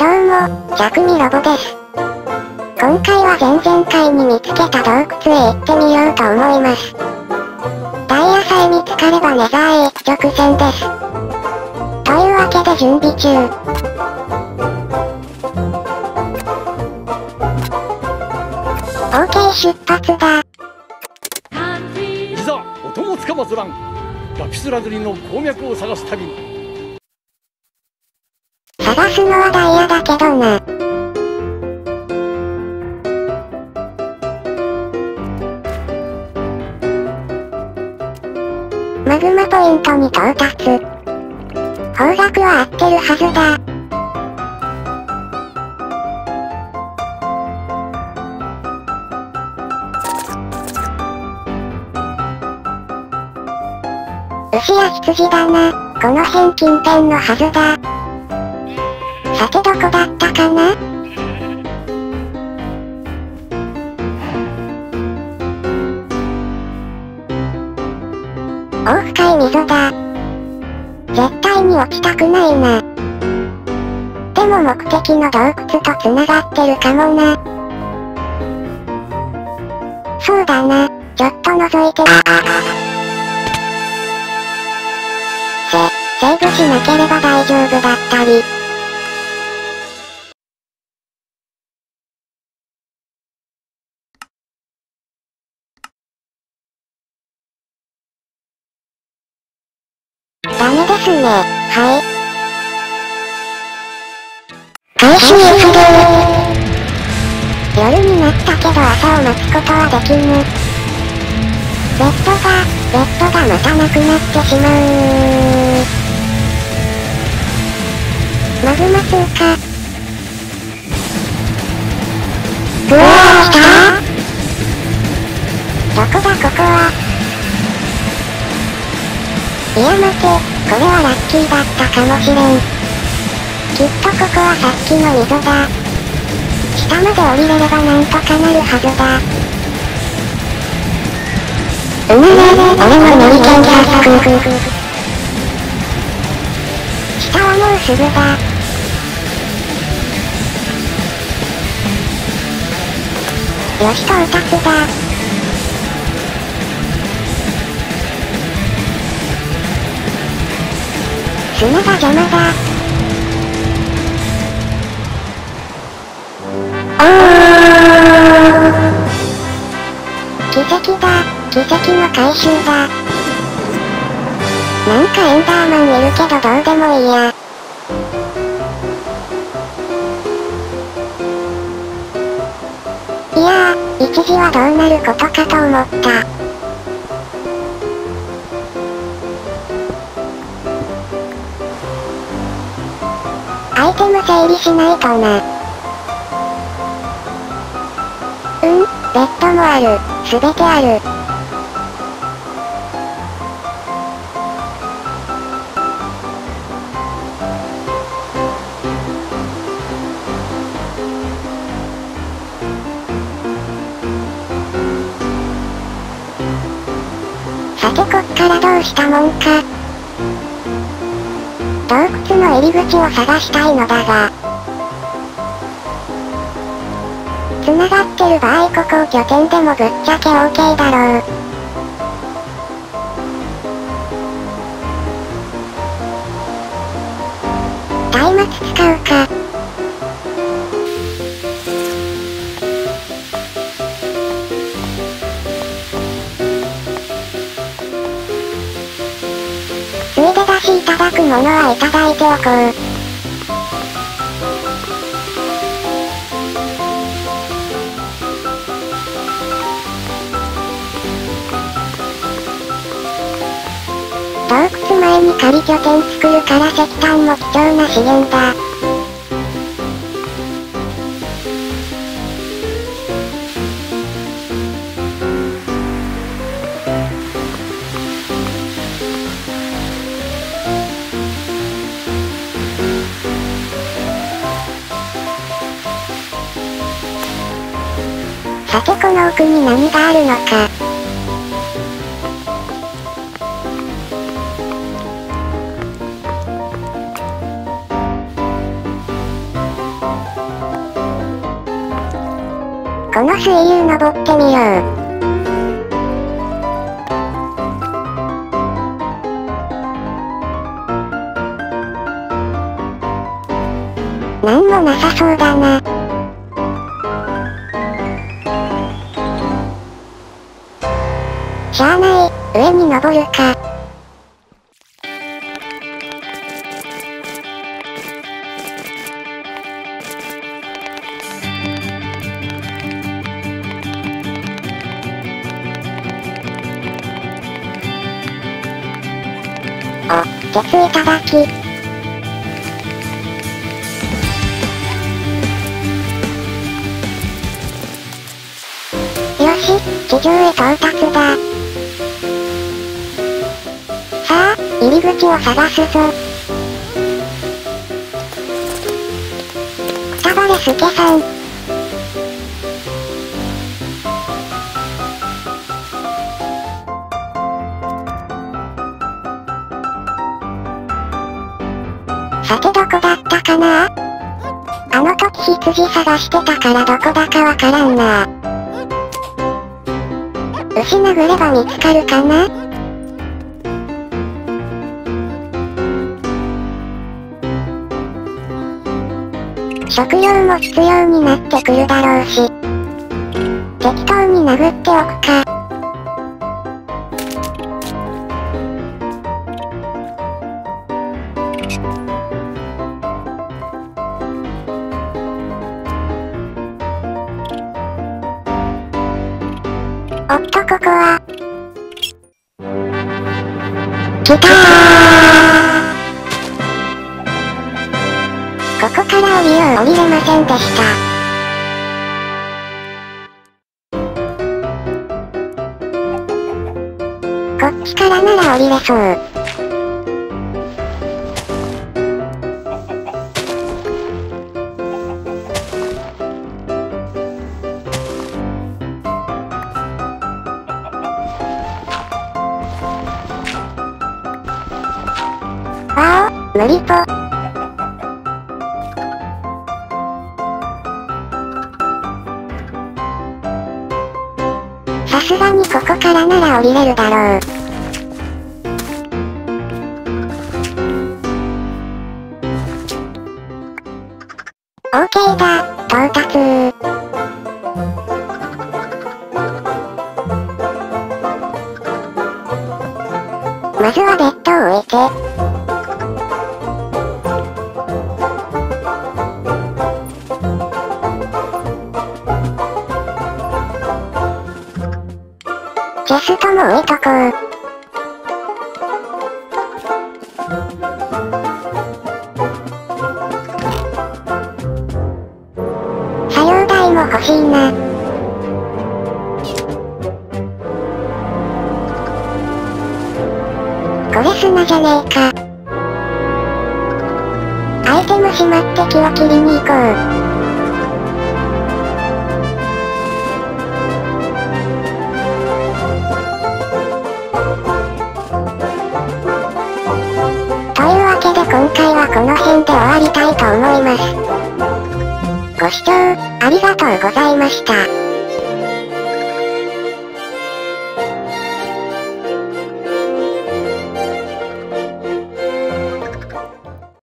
どうも、ジャクミロボです。今回は前々回に見つけた洞窟へ行ってみようと思います。ダイヤさえ見つかればネザーへ一直線です。というわけで準備中。OK 出発だ。 いざ、お供つかまつらん。ラピスラズリの鉱脈を探す旅に。 探すのはダイヤだけどな。マグマポイントに到達。方角は合ってるはずだ。牛や羊だな。この辺近辺のはずだ。さてどこだったかな？深い溝だ。絶対に落ちたくないな。でも目的の洞窟と繋がってるかもな。そうだな。ちょっと覗いてみ。セーブしなければ大丈夫だったり。ダメですね。はい。回収する。夜になったけど朝を待つことはできぬ。ベッドがまたなくなってしまう。マグマ通過。うわー、来た？どこだここは。いや待て、これはラッキーだったかもしれん。きっとここはさっきの溝だ。下まで降りれればなんとかなるはずだ。俺も乗り券がつく。下はもうすぐだ。よし到達だ。砂が邪魔だ。奇跡だ。奇跡の回収だ。なんかエンダーマンいるけどどうでもいいや。いやー、一時はどうなることかと思った。アイテム整理しないとな。ベッドもある。すべてある。さてこっからどうしたもんか。洞窟の入り口を探したいのだが。繋がってる場合ここを拠点でもぶっちゃけ OK だろう。松明使うか。ついでだしいただくものはいただいておこう。洞窟前に仮拠点作るから石炭も貴重な資源だ。さてこの奥に何があるのか。 この水流登ってみよう。なんもなさそうだな。しゃあない、上に登るか。お、鉄いただき。よし、地上へ到達だ。さあ、入り口を探すぞ。くたばれすけさん。さてどこだったかな？あの時羊探してたからどこだかわからんな。牛殴れば見つかるかな？食料も必要になってくるだろうし、適当に殴っておくか。おっとここは。来たー！ここから降りれませんでした。こっちからなら降りれそう。わお、無理ぽ。さすがにここからなら降りれるだろう。オーケーだ、到達ー。まずはベッドを置いて。チェストも置いとこう。作業台も欲しいな。これ砂じゃねえか。アイテムしまって木を切りに行こう。今回はこの辺で終わりたいと思います。ご視聴ありがとうございました。